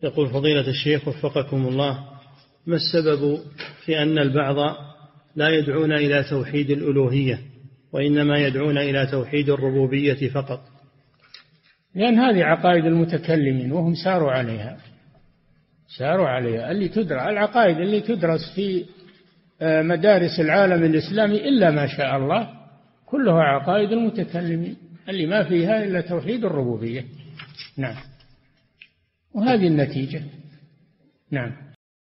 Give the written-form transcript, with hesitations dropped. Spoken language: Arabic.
يقول فضيلة الشيخ وفقكم الله، ما السبب في أن البعض لا يدعون إلى توحيد الألوهية وإنما يدعون إلى توحيد الربوبية فقط؟ لأن هذه عقائد المتكلمين وهم ساروا عليها اللي تدرس العقائد اللي تدرس في مدارس العالم الإسلامي إلا ما شاء الله كلها عقائد المتكلمين اللي ما فيها إلا توحيد الربوبية. نعم، وهذه النتيجة. نعم.